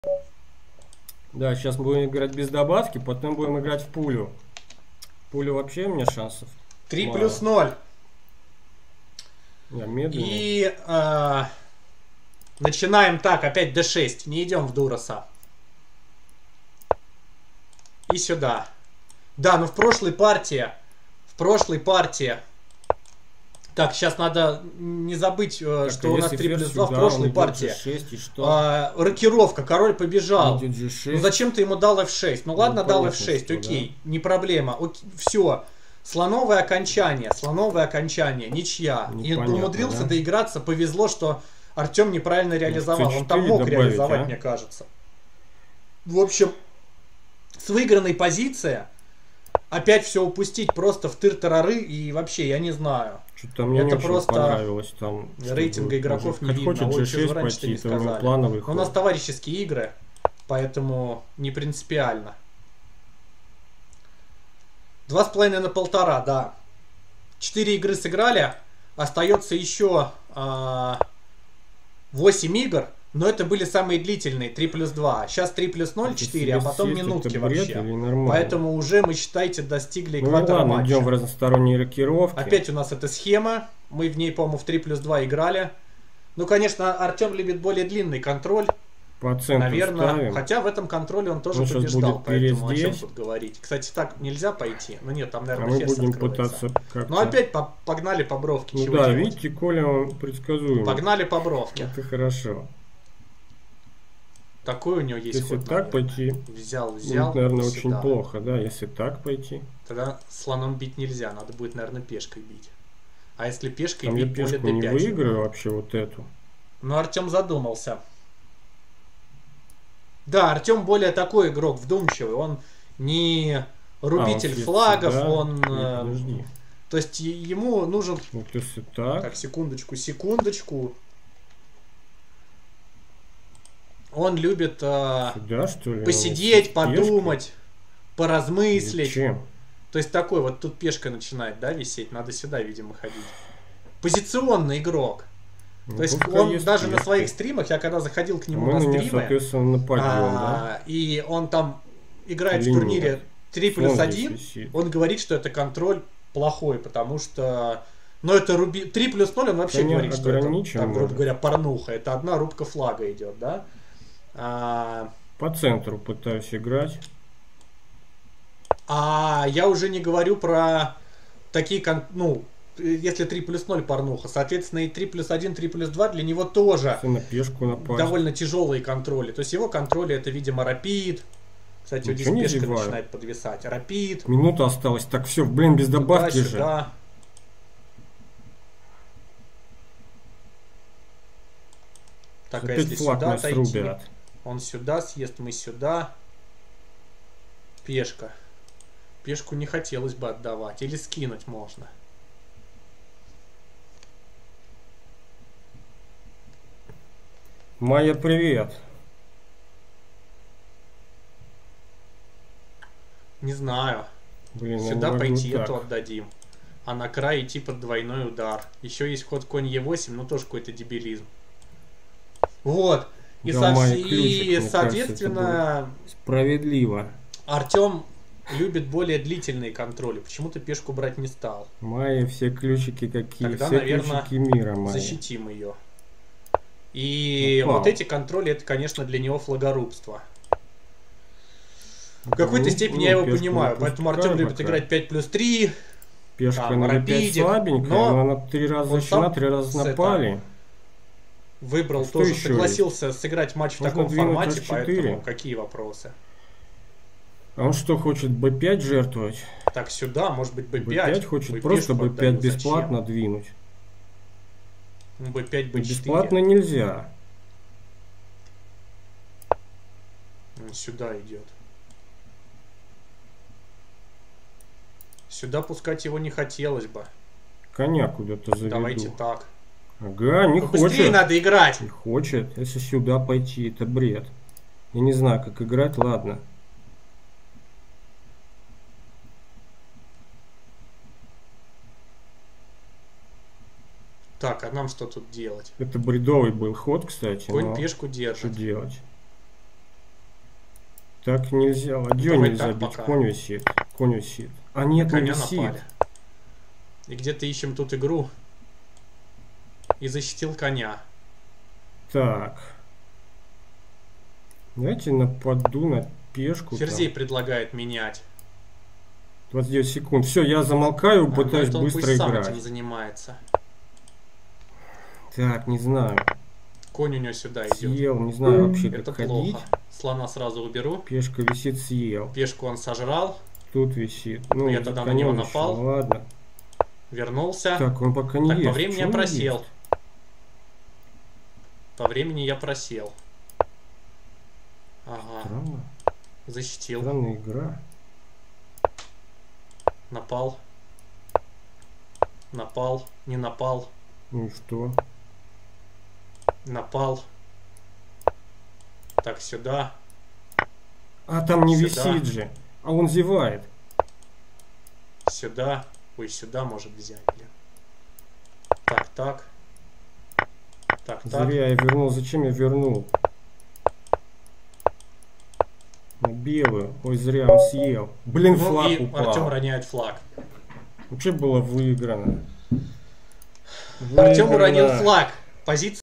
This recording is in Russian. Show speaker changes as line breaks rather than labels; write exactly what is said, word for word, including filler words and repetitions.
Да, сейчас мы будем играть без добавки, потом будем играть в пулю. Пулю вообще у меня шансов
три
мало.
плюс ноль.
Я медленный.
И э, начинаем так, опять дэ шесть. Не идем в Дуроса. И сюда. Да, ну в прошлой партии. В прошлой партии. Так, сейчас надо не забыть, так, что у нас три плюс два в прошлой партии.
джи шесть, и что?
А, рокировка, король побежал.
джи шесть.
Ну зачем ты ему дал эф шесть? Ну, ну ладно, дал эф шесть,
что,
окей,
да?
не проблема. Окей, все. Слоновое окончание, слоновое окончание, ничья.
Непонятно,
и умудрился
да?
доиграться, повезло, что Артем неправильно реализовал.
Ну,
он там мог
добавить,
реализовать,
а?
мне кажется. В общем, с выигранной позиции опять все упустить просто в тыр-тарары и вообще, я не знаю.
Что-то мне
это
не
просто
понравилось там.
рейтинга игроков не видно.
Хочет
Ой,
джи
что же
шесть
раньше-то не
пойти, то у него
сказали.
плановый
Но у нас
ход.
товарищеские игры, поэтому не принципиально. Два с половиной на полтора, да. Четыре игры сыграли, остается еще восемь игр, но это были самые длительные, три плюс два. Сейчас три плюс ноль, четыре, а потом минутки вообще. Поэтому уже, мы, считайте, достигли экватора
ну, ладно,
матча.
идем в разносторонние рокировки.
Опять у нас эта схема, мы в ней, по-моему, в три плюс два играли. Ну, конечно, Артем любит более длинный контроль.
По центру
наверное,
ставим.
Хотя в этом контроле он тоже
ну,
побеждал, поэтому
здесь.
о чем тут говорить. Кстати, так нельзя пойти. Ну нет, там, наверное,
а мы
ферзь
будем
открывается.
пытаться
Ну опять по погнали по бровке.
Ну
чего
да,
делать?
видите, Коля, он предсказуемый.
Погнали по бровке.
Это хорошо.
Такой у него есть
если
ход.
так пойти,
взял, взял.
будет, наверное,
сюда.
очень плохо, да, если так пойти.
Тогда слоном бить нельзя, надо будет, наверное, пешкой бить. А если пешкой
Там
бить,
я пешку
поле дэ пять.
не выиграю вообще вот эту.
Ну, Артем задумался. Да, Артем более такой игрок, вдумчивый. Он не рубитель
а, он
флагов,
сюда.
он...
Нет,
то есть ему нужен...
Вот если так.
Так, секундочку, секундочку. Он любит э,
Сюда, что ли?
посидеть, подумать, поразмыслить.
Зачем?
То есть такой вот тут пешка начинает, да, висеть. Надо сюда, видимо, ходить. Позиционный игрок.
Ну,
то есть он даже пешка. На своих стримах, я когда заходил к нему
Мы
на
на
стримы,
него, соответственно, нападем, а, да?
И он там играет
Или
в турнире
нет?
три плюс один, он говорит, что это контроль плохой, потому что... Но это руби... три плюс ноль, он вообще
Конечно,
говорит, что это, там, грубо
может.
говоря, порнуха. Это одна рубка флага идет, да? А...
По центру пытаюсь играть.
А я уже не говорю про такие, ну, если три плюс ноль порнуха, соответственно, и три плюс один, три плюс два для него тоже
на пешку напасть.
Довольно тяжелые контроли. То есть его контроли это, видимо, рапид. Кстати, вот здесь пешка зеваю. Начинает подвисать. Рапид.
Минута осталась. Так, все, блин, без добавки же.
Сюда. Так, а если сюда отойти, он сюда съест, мы сюда. Пешка. Пешку не хотелось бы отдавать. Или скинуть можно.
Майя, привет.
Не знаю.
Блин,
сюда пойти, эту отдадим. А на край идти под двойной удар. Еще есть ход конь е восемь, ну тоже какой-то дебилизм. Вот. И,
да,
со...
ключик,
и соответственно...
Кажется, справедливо.
Артем любит более длительные контроли. Почему-то пешку брать не стал.
Майя, все ключики какие.
Тогда,
все
наверное,
ключики мира, Майя.
защитим ее. И
Упал.
вот эти контроли, это, конечно, для него флагорубство. В какой-то ну, степени ну, я его понимаю. Поэтому Артем любит пока. играть пять плюс три.
Пешка
там,
на
рапидик,
слабенькая,
но,
но она три раза защищена, три раза напали.
Выбрал,
что
тоже
еще
согласился
есть?
сыграть матч в
Можно
таком формате, поэтому какие вопросы?
А он что, хочет бэ пять жертвовать?
Так, сюда, может быть, бэ пять.
бэ пять хочет бэ просто бэ пять бесплатно зачем? двинуть.
бэ пять, бэ четыре.
Бесплатно нельзя.
Он сюда идет. Сюда пускать его не хотелось бы.
Коня куда-то заведу.
Давайте так.
Ага, не
ну,
хочет.
Быстрее надо играть.
Не хочет. Если сюда пойти, это бред. Я не знаю, как играть, ладно.
Так, а нам что тут делать?
Это бредовый был ход, кстати.
Конь пешку держит.
Что делать? Так нельзя. Ладьё
Давай
нельзя
так
бить.
пока.
Конь висит. Конь висит. А нет, не
Коня
висит.
напали. И где-то ищем тут игру. И защитил коня.
Так. Давайте нападу на пешку.
Ферзей
там.
предлагает менять.
двадцать девять секунд. Все, я замолкаю,
А,
пытаюсь
ну, это он
быстро
пусть сам
играть.
этим занимается.
Так, не знаю.
Конь у него сюда идет.
Съел, не знаю вообще, как
Это
ходить.
плохо. Слона сразу уберу.
Пешка висит, съел.
Пешку он сожрал.
Тут висит. Ну,
Я
за
тогда на
конем
него
еще,
напал.
Ладно.
Вернулся.
Так, он пока не
Так,
ест.
по времени я
Почему не
просел.
ест?
По времени я просел. Ага.
Странно.
Защитил.
Странная игра.
Напал. Напал. Не напал.
Ну и что?
Напал. Так, сюда.
А там не
Сюда.
висит же. А он зевает.
Сюда. Ой, сюда может взять, блин. Так, так. Так, так.
Зря я вернул. Зачем я вернул? На белую. Ой, зря он съел. Блин,
Ну
флаг
и
упал.
Артем роняет флаг.
Вообще было выиграно.
Артем
Выиграно.
уронил флаг. Позиция